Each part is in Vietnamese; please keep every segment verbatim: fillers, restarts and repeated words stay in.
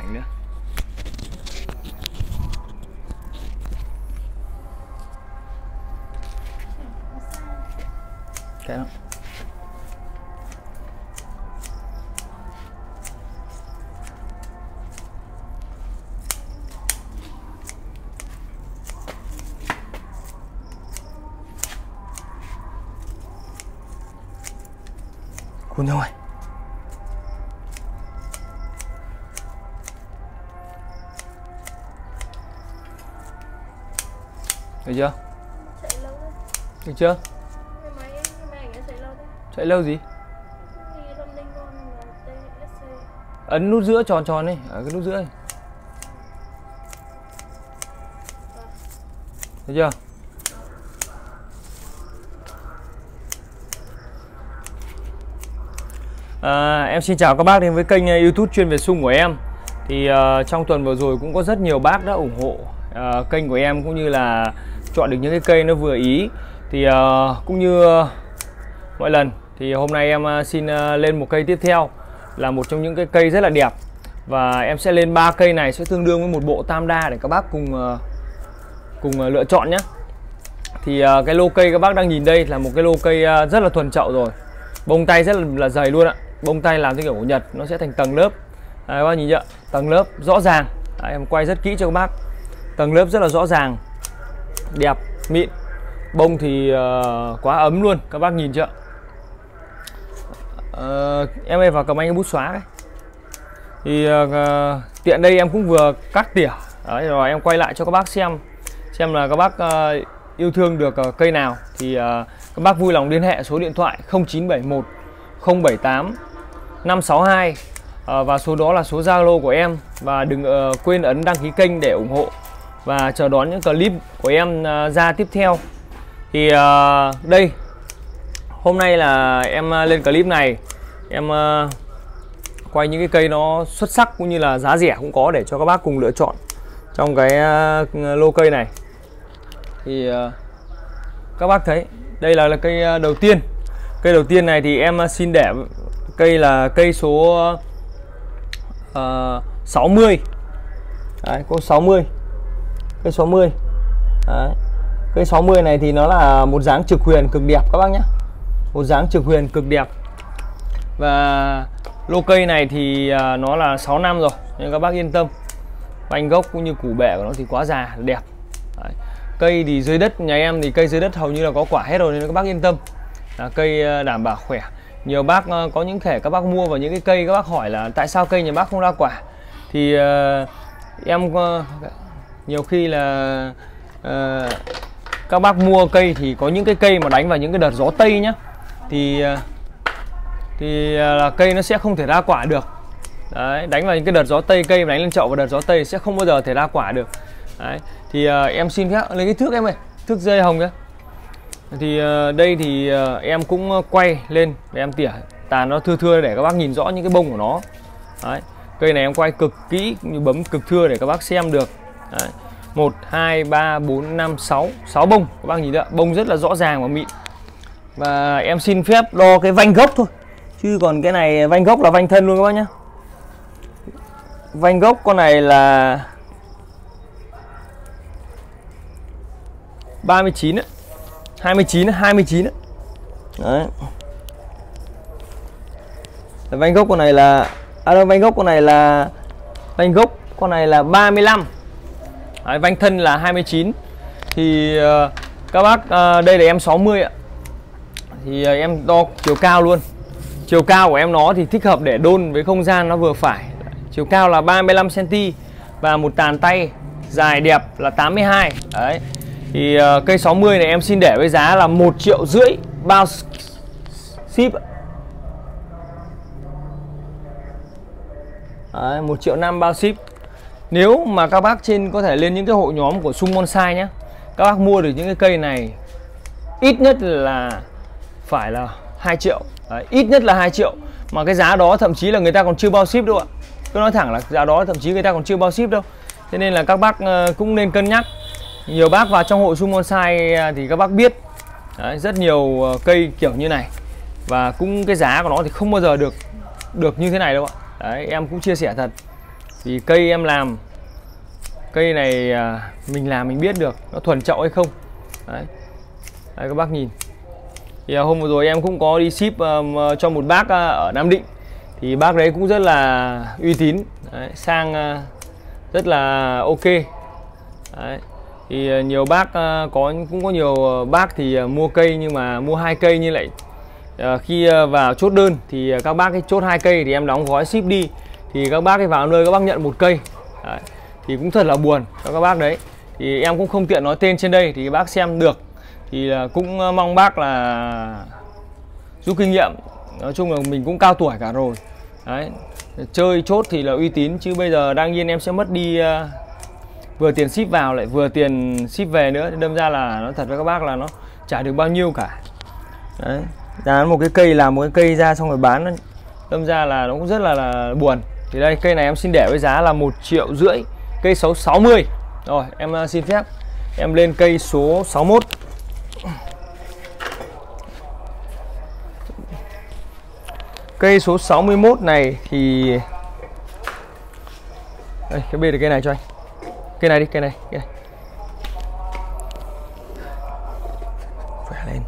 ảnh nữa. Cái đó. Cuốn nhau rồi. Được chưa? Chạy lâu đấy. Được chưa? Cái máy, cái máy ảnh nó chạy lâu đấy. Chạy lâu gì? Thì running con là tê ét xê. Ấn nút giữa tròn tròn đi, ở cái nút giữa này. Được chưa? À, em xin chào các bác đến với kênh YouTube chuyên về sung của em. Thì uh, trong tuần vừa rồi cũng có rất nhiều bác đã ủng hộ uh, kênh của em, cũng như là chọn được những cái cây nó vừa ý. Thì uh, cũng như uh, mọi lần thì hôm nay em uh, xin uh, lên một cây tiếp theo, là một trong những cái cây rất là đẹp. Và em sẽ lên ba cây này sẽ tương đương với một bộ tam đa để các bác cùng uh, cùng uh, lựa chọn nhé. Thì uh, cái lô cây các bác đang nhìn đây là một cái lô cây uh, rất là thuần chậu rồi. Bông tay rất là, là dày luôn ạ. Bông tay làm theo kiểu của Nhật, nó sẽ thành tầng lớp. Đấy, các bác nhìn chưa? Tầng lớp rõ ràng. Đấy, em quay rất kỹ cho các bác. Tầng lớp rất là rõ ràng, đẹp, mịn. Bông thì uh, quá ấm luôn, các bác nhìn chưa? Uh, em ơi vào cầm anh cái bút xóa đấy. Thì uh, tiện đây em cũng vừa cắt tỉa. Đấy, rồi em quay lại cho các bác xem, xem là các bác uh, yêu thương được uh, cây nào thì uh, các bác vui lòng liên hệ số điện thoại không chín bảy một không bảy tám năm sáu hai, uh, và số đó là số Zalo của em. Và đừng uh, quên ấn đăng ký kênh để ủng hộ và chờ đón những clip của em uh, ra tiếp theo. Thì uh, đây hôm nay là em uh, lên clip này em uh, quay những cái cây nó xuất sắc cũng như là giá rẻ cũng có để cho các bác cùng lựa chọn trong cái uh, lô cây này. Thì uh, các bác thấy đây là, là cây đầu tiên. Cây đầu tiên này thì em xin để cây là cây số uh, sáu mươi. Đấy, có sáu mươi. Cây sáu mươi. Đấy. Cây sáu mươi này thì nó là một dáng trực huyền cực đẹp các bác nhé. Một dáng trực huyền cực đẹp. Và lô cây này thì uh, nó là sáu năm rồi nên các bác yên tâm. Vành gốc cũng như củ bể của nó thì quá già, đẹp. Đấy. Cây thì dưới đất nhà em thì cây dưới đất hầu như là có quả hết rồi nên các bác yên tâm. Là cây đảm bảo khỏe. Nhiều bác có những thể các bác mua vào những cái cây các bác hỏi là tại sao cây nhà bác không ra quả. Thì uh, em uh, nhiều khi là uh, các bác mua cây thì có những cái cây mà đánh vào những cái đợt gió Tây nhá. Thì uh, thì uh, là cây nó sẽ không thể ra quả được. Đấy, đánh vào những cái đợt gió Tây, cây đánh lên chậu vào đợt gió Tây sẽ không bao giờ thể ra quả được. Đấy, thì uh, em xin phép lấy cái thước em ơi, thước dây hồng đấy. Thì uh, đây thì uh, em cũng uh, quay lên để em tỉa tàn nó thưa thưa để các bác nhìn rõ những cái bông của nó. Đấy, cây này em quay cực kỹ cũng như bấm cực thưa để các bác xem được. Đấy, một, hai, ba, bốn, năm, sáu, sáu bông. Các bác nhìn đấy, bông rất là rõ ràng và mịn. Và em xin phép đo cái vanh gốc thôi. Chứ còn cái này vanh gốc là vanh thân luôn các bác nhé. Vanh gốc con này là ba mươi chín đấy. hai mươi chín, hai mươi chín đấy. Đấy. Vanh gốc con này là à đâu, vanh gốc con này là vanh gốc con này là ba mươi lăm. Đấy, vanh thân là hai mươi chín. Thì uh, các bác uh, đây là em sáu mươi ạ. Thì uh, em đo chiều cao luôn. Chiều cao của em nó thì thích hợp để đôn với không gian nó vừa phải. Chiều cao là ba mươi lăm xăng-ti-mét và một tàn tay dài đẹp là tám mươi hai. Đấy. Thì uh, cây sáu mươi này em xin để với giá là một triệu rưỡi bao ship. Đấy, một triệu năm bao ship. Nếu mà các bác trên có thể lên những cái hội nhóm của Sung Bonsai nhé, các bác mua được những cái cây này ít nhất là phải là hai triệu. Đấy, ít nhất là hai triệu. Mà cái giá đó thậm chí là người ta còn chưa bao ship đâu ạ. Cứ nói thẳng là giá đó thậm chí người ta còn chưa bao ship đâu. Thế nên là các bác uh, cũng nên cân nhắc. Nhiều bác vào trong hội Sung Bonsai thì các bác biết. Đấy, rất nhiều cây kiểu như này. Và cũng cái giá của nó thì không bao giờ được được như thế này đâu ạ. Đấy, em cũng chia sẻ thật. Vì cây em làm, cây này à, mình làm mình biết được nó thuần chậu hay không. Đấy, đấy các bác nhìn. Thì à, hôm vừa rồi em cũng có đi ship um, cho một bác uh, ở Nam Định. Thì bác đấy cũng rất là uy tín. Đấy, sang uh, rất là ok. Đấy. Thì uh, nhiều bác uh, có cũng có nhiều bác thì uh, mua cây nhưng mà mua hai cây như lại uh, khi uh, vào chốt đơn thì uh, các bác ấy chốt hai cây thì em đóng gói ship đi, thì các bác ấy vào nơi các bác nhận một cây. Đấy. Thì cũng thật là buồn cho các bác đấy. Thì em cũng không tiện nói tên trên đây thì các bác xem được. Thì uh, cũng uh, mong bác là rút kinh nghiệm. Nói chung là mình cũng cao tuổi cả rồi. Đấy. Chơi chốt thì là uy tín, chứ bây giờ đang nhiên em sẽ mất đi uh, vừa tiền ship vào lại vừa tiền ship về nữa, đâm ra là nó thật với các bác là nó chả được bao nhiêu cả. Đấy, dán một cái cây làm một cái cây ra xong rồi bán, đâm ra là nó cũng rất là, là buồn. Thì đây cây này em xin để với giá là một triệu rưỡi, cây số sáu mươi. Rồi em uh, xin phép em lên cây số sáu mươi mốt. Cây số sáu mươi mốt này thì đây, cái bê được cây này cho anh. Cây này đi, cây này, cây này. Khỏe lên.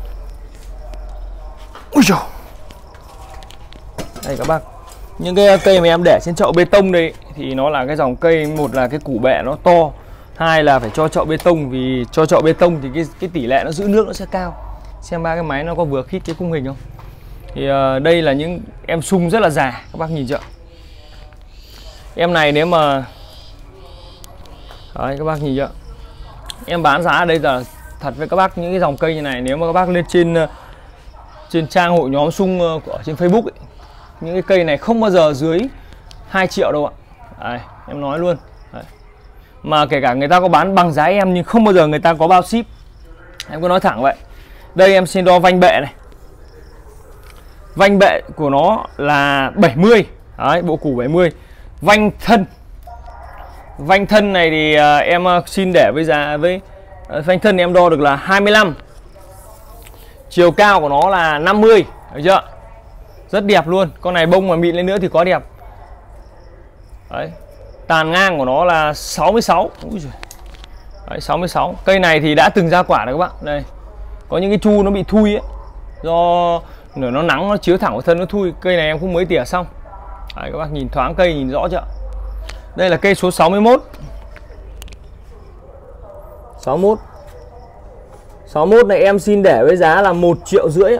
Ui dồi. Đây các bác, những cái cây mà em để trên chậu bê tông đây thì nó là cái dòng cây, một là cái củ bẹ nó to, hai là phải cho chậu bê tông, vì cho chậu bê tông thì cái cái tỷ lệ nó giữ nước nó sẽ cao. Xem ba cái máy nó có vừa khít cái khung hình không. Thì uh, đây là những em sung rất là già, các bác nhìn chưa? Em này nếu mà đấy, các bác nhìn chưa? Em bán giá ở đây là thật với các bác, những cái dòng cây như này nếu mà các bác lên trên trên trang hội nhóm sung ở trên Facebook ấy, những cái cây này không bao giờ dưới hai triệu đâu ạ. Đấy, em nói luôn. Đấy. Mà kể cả người ta có bán bằng giá em nhưng không bao giờ người ta có bao ship. Em có nói thẳng vậy. Đây em xin đo vanh bệ này. Vanh bệ của nó là bảy mươi. Đấy, bộ củ bảy mươi. Vanh thân. Vanh thân này thì uh, em uh, xin để với giá với uh, vanh thân em đo được là hai mươi lăm. Chiều cao của nó là năm mươi, được chưa? Rất đẹp luôn. Con này bông mà mịn lên nữa thì có đẹp. Đấy. Tàn ngang của nó là sáu mươi sáu. Ui giời. Đấy, sáu mươi sáu. Cây này thì đã từng ra quả rồi các bạn. Đây. Có những cái chu nó bị thui ấy. Do nửa nó nắng nó chiếu thẳng vào thân nó thui. Cây này em cũng mới tỉa xong. Đấy, các bác nhìn thoáng cây nhìn rõ chưa? Đây là cây số sáu mươi mốt. sáu mươi mốt. sáu mươi mốt này em xin để với giá là một triệu rưỡi.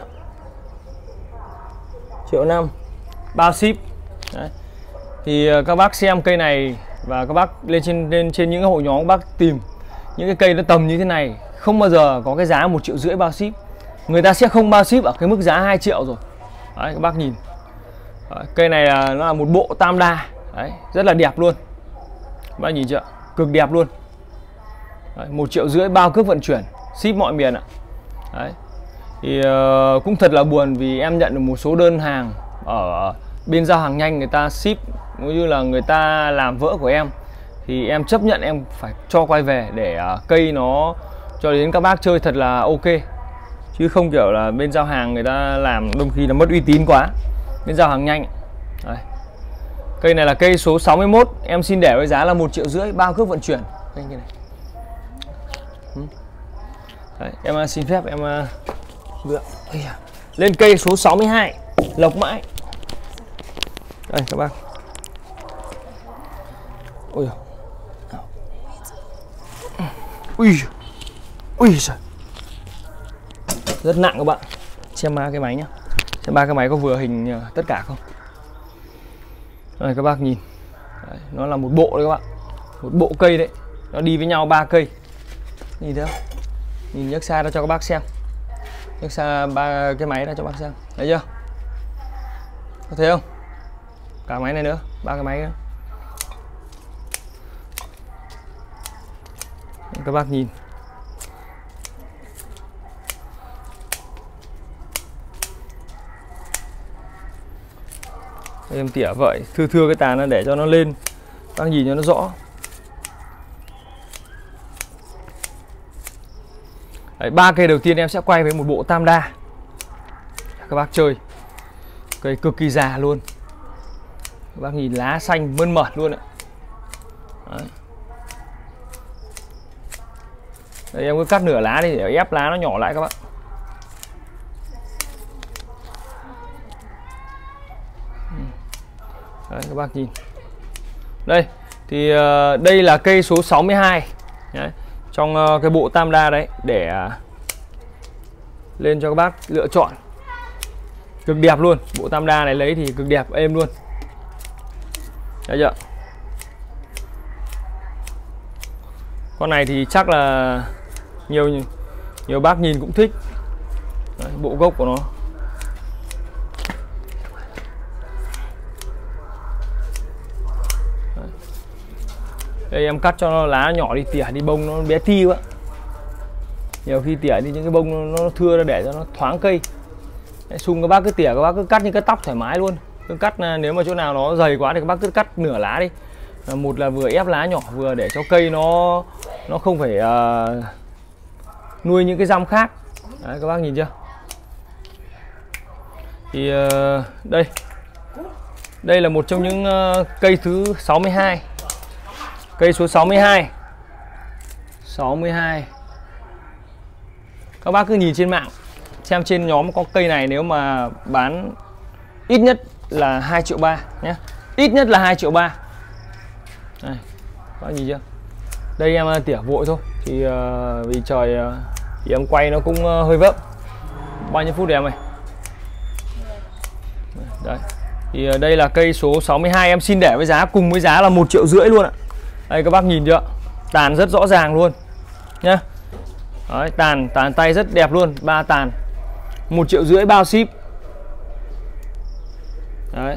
Triệu năm. Bao ship. Đấy. Thì các bác xem cây này và các bác lên trên lên trên những hội nhóm các bác tìm những cái cây nó tầm như thế này, không bao giờ có cái giá một triệu rưỡi bao ship. Người ta sẽ không bao ship ở cái mức giá hai triệu rồi. Đấy, các bác nhìn. Đấy, cây này là nó là một bộ tam đa. Đấy, rất là đẹp luôn. Các bác nhìn chưa? Cực đẹp luôn. Đấy, một triệu rưỡi bao cước vận chuyển, ship mọi miền ạ. Đấy. Thì uh, cũng thật là buồn vì em nhận được một số đơn hàng ở bên giao hàng nhanh, người ta ship cũng như là người ta làm vỡ của em thì em chấp nhận em phải cho quay về để uh, cây nó cho đến các bác chơi thật là ok, chứ không kiểu là bên giao hàng người ta làm đôi khi là mất uy tín quá. Bên giao hàng nhanh. Đấy. Cây này là cây số sáu mươi mốt, em xin để với giá là một triệu rưỡi bao cước vận chuyển. Cây này. Đấy, em xin phép em được. Lên cây số sáu mươi hai, lộc mãi. Đây các bác. Ui. Ui. Ui giời. Rất nặng các bạn. Xem ba cái máy nhá. Xem ba cái máy có vừa hình tất cả không. Đây các bác nhìn. Đấy, nó là một bộ đấy các bạn. Một bộ cây đấy. Nó đi với nhau ba cây. Nhìn thấy không? Nhìn nhấc xa ra cho các bác xem. Nhấc xa ba cái máy ra cho bác xem. Thấy chưa? Có thấy không? Cả máy này nữa, ba cái máy nữa. Các bác nhìn. Em tỉa vậy, thưa thưa cái tàn nó để cho nó lên. Các bác nhìn cho nó rõ. Ba cây đầu tiên em sẽ quay với một bộ tam đa. Các bác chơi. Cây cực kỳ già luôn. Các bác nhìn lá xanh mơn mởn luôn ạ. Đấy. Đây, em cứ cắt nửa lá đi để ép lá nó nhỏ lại các bạn. Đấy, các bác nhìn. Đây thì uh, đây là cây số sáu mươi hai. Đấy. Trong uh, cái bộ tam đa đấy để uh, lên cho các bác lựa chọn. Cực đẹp luôn. Bộ tam đa này lấy thì cực đẹp êm luôn. Đấy chưa? Con này thì chắc là nhiều nhiều bác nhìn cũng thích. Đấy, bộ gốc của nó. Đấy. Đây em cắt cho nó lá nhỏ đi, tỉa đi bông nó bé ti quá. Nhiều khi tỉa đi những cái bông nó, nó thưa ra để cho nó thoáng cây. Đấy, xung các bác cứ tỉa, các bác cứ cắt như cái tóc thoải mái luôn. Cứ cắt nếu mà chỗ nào nó dày quá thì các bác cứ cắt nửa lá đi. Một là vừa ép lá nhỏ, vừa để cho cây nó nó không phải uh, nuôi những cái răm khác. Đấy, các bác nhìn chưa? Thì uh, đây đây là một trong những uh, cây thứ sáu mươi hai. Cây số sáu mươi hai. sáu mươi hai. Các bác cứ nhìn trên mạng xem trên nhóm có cây này, nếu mà bán ít nhất là hai triệu ba nhé. Ít nhất là hai triệu ba. Đây, các bác nhìn chưa? Đây em tỉa vội thôi. Thì uh, vì trời uh, thì em quay nó cũng uh, hơi vấp. Bao nhiêu phút rồi em ơi? Đấy. Thì uh, đây là cây số sáu mươi hai, em xin để với giá cùng với giá là một triệu rưỡi luôn ạ. Đây các bác nhìn chưa? Tàn rất rõ ràng luôn nhá. Đấy, tàn tàn tay rất đẹp luôn, ba tàn. một triệu rưỡi bao ship. Đấy.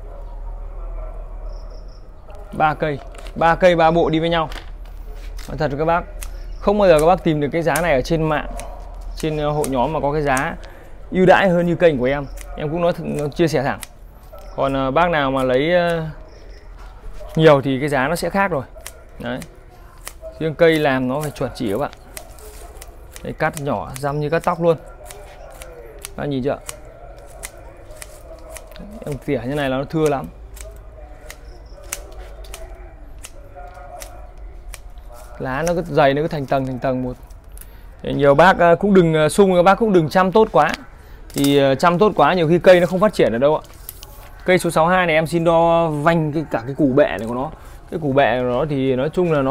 ba cây, ba cây ba bộ đi với nhau. Nói thật với các bác, không bao giờ các bác tìm được cái giá này ở trên mạng, trên hội nhóm mà có cái giá ưu đãi hơn như kênh của em. Em cũng nói chia sẻ thẳng. Còn uh, bác nào mà lấy uh, nhiều thì cái giá nó sẽ khác rồi. Đấy. Riêng cây làm nó phải chuẩn chỉ các bạn. Đây, cắt nhỏ răm như cắt tóc luôn. Các nhìn chưa? Em tỉa như này là nó thưa lắm. Lá nó cứ dày, nó cứ thành tầng thành tầng một. Nhiều bác cũng đừng sung, các bác cũng đừng chăm tốt quá. Thì chăm tốt quá nhiều khi cây nó không phát triển ở đâu ạ. Cây số sáu mươi hai này em xin đo vanh cái, cả cái củ bẹ này của nó. Cái củ bẹ của nó thì nói chung là nó